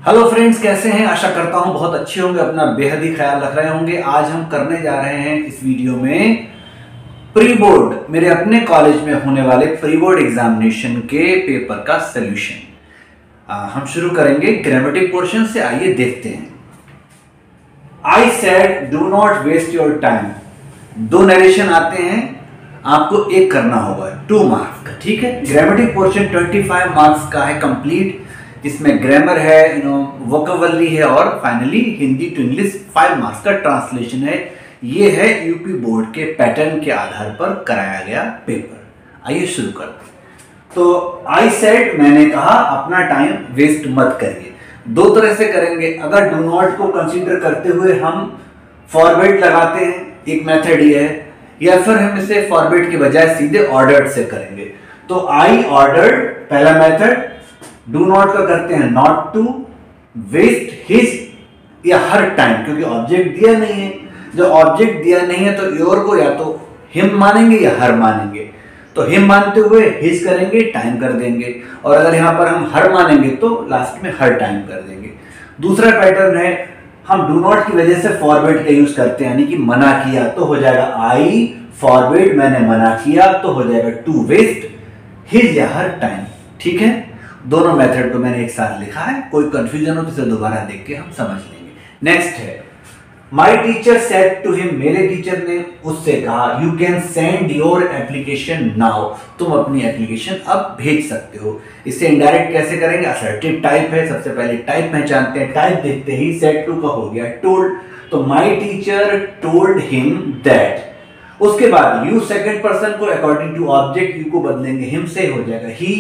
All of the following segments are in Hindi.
हेलो फ्रेंड्स, कैसे हैं? आशा करता हूं बहुत अच्छे होंगे, अपना बेहद ही ख्याल रख रहे होंगे। आज हम करने जा रहे हैं इस वीडियो में प्री बोर्ड, मेरे अपने कॉलेज में होने वाले प्री बोर्ड एग्जामिनेशन के पेपर का सॉल्यूशन। हम शुरू करेंगे ग्रामेटिक पोर्शन से। आइए देखते हैं। I said do not waste your time. दो नरेशन आते हैं, आपको एक करना होगा 2 मार्क्स का, ठीक है। ग्रामेटिक पोर्शन 25 मार्क्स का है कंप्लीट। इसमें ग्रामर है, वोकैबुलरी है और finally Hindi to English 5 marks का ट्रांसलेशन है। ये है यूपी बोर्ड के पैटर्न के आधार पर कराया गया पेपर। आइए शुरू करते हैं। तो आई सेड, मैंने कहा अपना टाइम वेस्ट मत करिए। दो तरह से करेंगे। अगर डू नॉट को कंसीडर करते हुए हम फॉरवर्ड लगाते हैं, एक मेथड ये है, या फिर हम इसे फॉरवर्ड के बजाय सीधे ऑर्डर्ड से करेंगे। तो आई ऑर्डर्ड पहला मेथड, डू नॉट का करते हैं नॉट टू वेस्ट हिज या हर टाइम, क्योंकि ऑब्जेक्ट दिया नहीं है। जब ऑब्जेक्ट दिया नहीं है तो योर को या तो हिम मानेंगे या हर मानेंगे। तो हिम मानते हुए हिज करेंगे, टाइम कर देंगे, और अगर यहां पर हम हर मानेंगे तो लास्ट में हर टाइम कर देंगे। दूसरा पैटर्न है, हम डू नॉट की वजह से फॉरवर्ड का यूज करते हैं, यानी कि मना किया तो हो जाएगा आई फॉरवर्ड, मैंने मना किया तो हो जाएगा टू वेस्ट हिज या हर टाइम, ठीक है। दोनों मेथड को मैंने एक साथ लिखा है, कोई कंफ्यूजन हो तो इसे दोबारा देख के हम समझ लेंगे। नेक्स्ट है, my teacher said to him, मेरे टीचर ने उससे कहा, you can send your application now, तुम अपनी एप्लीकेशन अब भेज सकते हो। इसे इनडायरेक्ट कैसे करेंगे? असर्टिव टाइप है, सबसे पहले टाइप पहचानते हैं। टाइप देखते ही सेड टू का हो गया टोल्ड, तो my teacher told him that. उसके बाद यू सेकंड पर्सन को अकॉर्डिंग टू ऑब्जेक्ट यू को बदलेंगे, हिम से हो जाएगा ही।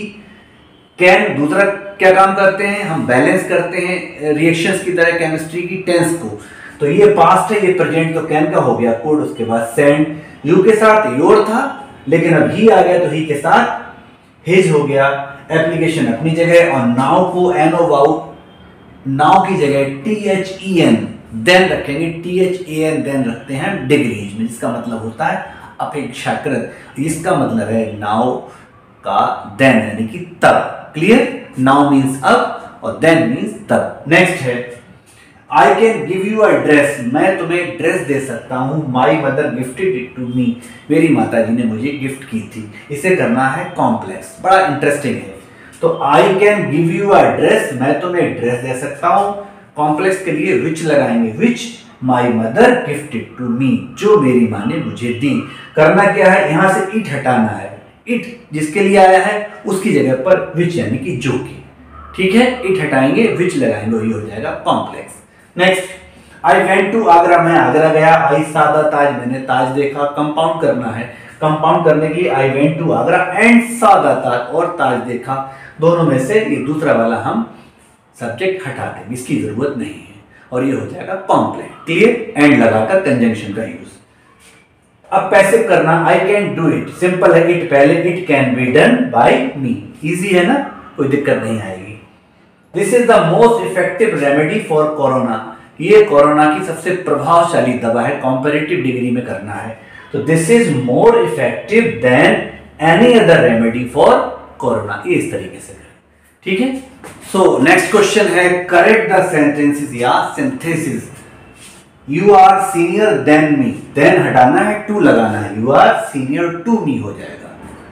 कैन दूसरा क्या काम करते हैं? हम बैलेंस करते हैं रिएक्शंस की तरह केमिस्ट्री की टेंस को। तो ये पास्ट है, ये प्रेजेंट, तो कैन का हो गया कोड। उसके बाद सेंड, यू के साथ योर था, लेकिन अब ही आ गया तो ही के साथ हिज हो गया। एप्लीकेशन अपनी जगह, और नाउ को एन ओ वाउ, नाउ की जगह THEN देन रखेंगे, THAN देन रखते हैं डिग्रीज में, जिसका मतलब होता है अपेक्षाकृत। इसका मतलब है नाउ का देन यानी कि तब। क्लियर? नाउ मीन्स अब और देन मीन्स तब। नेक्स्ट है, I can give you a dress, मैं तुम्हें ड्रेस दे सकता हूं। My mother gifted it to me, मेरी माता जी ने मुझे गिफ्ट की थी। इसे करना है कॉम्प्लेक्स, बड़ा इंटरेस्टिंग है। तो I can give you a dress, मैं तुम्हें ड्रेस दे सकता हूं। कॉम्प्लेक्स के लिए विच लगाएंगे, which my mother gifted to me, जो मेरी माँ ने मुझे दी। करना क्या है? यहां से इट हटाना है। इट जिसके लिए आया है उसकी जगह पर विच यानी कि जो की, ठीक है। इट हटाएंगे, विच लगाएंगे, वही हो जाएगा complex. Next, I went to Agra, मैं आगरा गया। आई सा द ताज, मैंने ताज देखा। कंपाउंड करना है, कंपाउंड करने की I went to Agra and saw the Taj, और ताज देखा। दोनों में से ये दूसरा वाला हम सब्जेक्ट हटा देंगे, इसकी जरूरत नहीं है, और ये हो जाएगा कॉम्प्लेक्स। क्लियर? एंड लगाकर कंजंक्शन का यूज। अब पैसिव करना, I can do it, simple है, इट पहले, it can be done by me. Easy है ना, कोई दिक्कत नहीं आएगी। This is the most effective remedy for corona, ये कोरोना की सबसे प्रभावशाली दवा है। कॉम्पैरेटिव डिग्री में करना है, तो this is more effective than any other remedy for corona, ये इस तरीके से करें, ठीक है। सो नेक्स्ट क्वेश्चन है, करेक्ट द सेंटेंसेस या synthesis. You are senior than me, then हटाना है, टू लगाना है, you are senior to me हो जाएगा।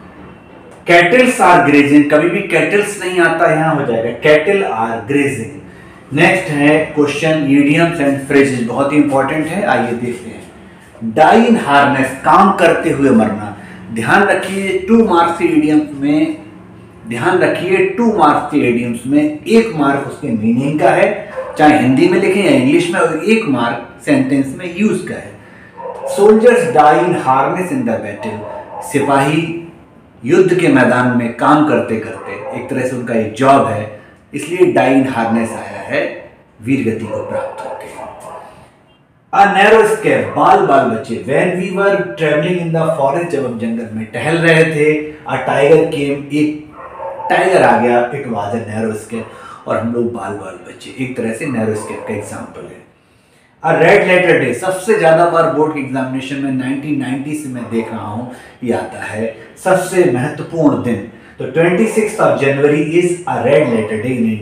कैटल्स आर ग्रेजिंग, कभी भी कैटल्स नहीं आता, यहां हो जाएगा कैटल आर ग्रेजिंग। नेक्स्ट है क्वेश्चन, इडियम्स एंड फ्रेजेस, बहुत ही इंपॉर्टेंट है। आइए देखते हैं। डाई इन हार्नेस, काम करते हुए मरना। ध्यान रखिए 2 मार्क्स के इडियम्स में, ध्यान रखिए 2 मार्क्स के इडियम्स में 1 मार्क उसके मीनिंग का है, चाहे हिंदी में लिखें या इंग्लिश में, और 1 मार्क सेंटेंस में यूज का है। Soldiers die in harness in the battle, सिपाही युद्ध के मैदान में काम करते करते, एक तरह से उनका एक जॉब है, इसलिए डाई इन हार्नेस आया है, वीर गति को प्राप्त होते हैं। अ नैरो स्केप, बाल बाल बच्चे। When we were travelling in the forest, जब हम जंगल में टहल रहे थे, अ टाइगर केम, एक टाइगर आ गया, it was a narrow escape, और हम लोग बाल बाल बच्चे, एक तरह से नैरो स्केप का एग्जांपल है। अ रेड लेटर डे, सबसे ज्यादा बार बोर्ड के एग्जामिनेशन में 1990 से मैं देख रहा हूं ये आता है, सबसे महत्वपूर्ण दिन। तो 26 January is a red letter day in India,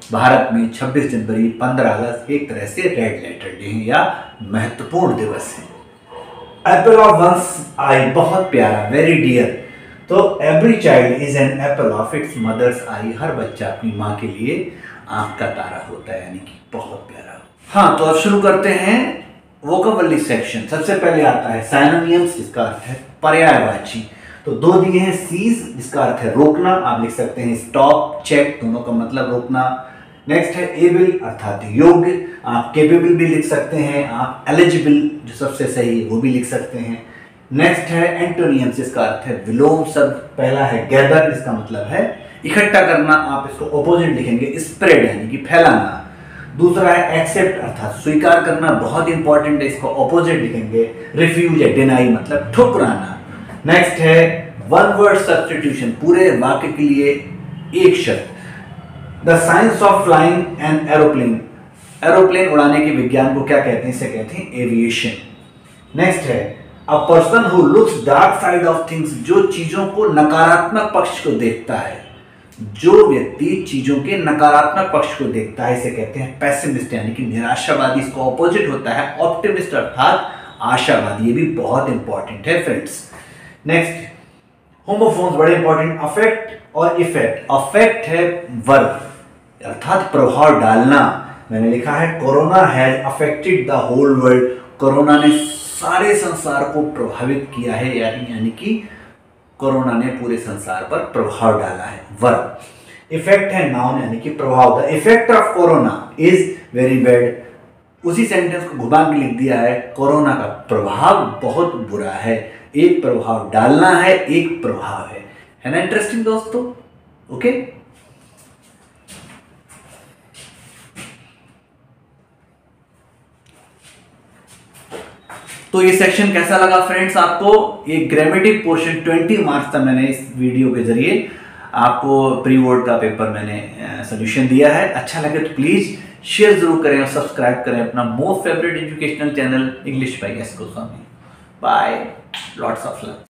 भारत में 26 जनवरी 15 अगस्त एक तरह से रेड लेटर डे है या महत्वपूर्ण दिवस है। एप्पल ऑफ वंस आई, बहुत प्यारा, वेरी डियर। तो every child is an apple of its mother's eye, हर बच्चा अपनी माँ के लिए आंख का तारा होता है, यानी कि बहुत प्यारा। हाँ, तो अब शुरू करते हैं वोकैबुलरी सेक्शन। सबसे पहले आता है साइनोनिम्स, जिसका अर्थ है पर्यायवाची। तो दो दिए हैं, सीज जिसका अर्थ है रोकना, आप लिख सकते हैं स्टॉप, चेक, दोनों का मतलब रोकना। नेक्स्ट है एबल अर्थात योग्य, आप केपेबल भी लिख सकते हैं, आप एलिजिबल जो सबसे सही वो भी लिख सकते हैं। नेक्स्ट है एंटोनियम्स, जिसका अर्थ है विलोम शब्द। पहला है गैदर, जिसका मतलब है इकट्ठा करना, आप इसको ऑपोजिट लिखेंगे स्प्रेड यानी कि फैलाना। दूसरा है एक्सेप्ट अर्थात स्वीकार करना, बहुत इंपॉर्टेंट है, इसको ऑपोजिट लिखेंगे रिफ्यूज या डिनाई मतलब ठुकराना। नेक्स्ट है वन वर्ड सब्स्टिट्यूशन, पूरे वाक्य के लिए एक शब्द। The science of flying an aeroplane, aeroplane उड़ाने के विज्ञान को क्या कहते हैं, इसे कहते हैं एविएशन। नेक्स्ट है a person who looks dark side of things, जो चीजों को नकारात्मक पक्ष को देखता है, जो व्यक्ति चीजों के नकारात्मक पक्ष को देखता है इसे कहते हैं पेसिमिस्ट यानी कि निराशावादी। इसको ऑपोजिट होता है ऑप्टिमिस्ट अर्थात आशावादी, ये भी बहुत इंपॉर्टेंट है फ्रेंड्स। नेक्स्ट होमोफोन्स बड़े इंपॉर्टेंट, अफेक्ट और इफेक्ट। अफेक्ट है वर्ब अर्थात प्रभाव डालना, मैंने लिखा है corona has affected the whole world, कोरोना ने सारे संसार को प्रभावित किया है, यानी कि कोरोना ने पूरे संसार पर प्रभाव डाला है, वर्ब। इफेक्ट है नाउन यानी कि प्रभाव, the effect of corona is very bad, उसी सेंटेंस को घुमा के लिख दिया है, कोरोना का प्रभाव बहुत बुरा है। एक प्रभाव डालना है, एक प्रभाव है ना इंटरेस्टिंग दोस्तों। ओके, तो ये सेक्शन कैसा लगा फ्रेंड्स आपको? ये ग्रामेटिक पोर्शन 20 मार्क्स तक मैंने इस वीडियो के जरिए आपको प्री बोर्ड का पेपर मैंने सोल्यूशन दिया है। अच्छा लगे तो प्लीज शेयर जरूर करें और सब्सक्राइब करें अपना most favourite educational channel English by S Goswami. Bye, lots of love.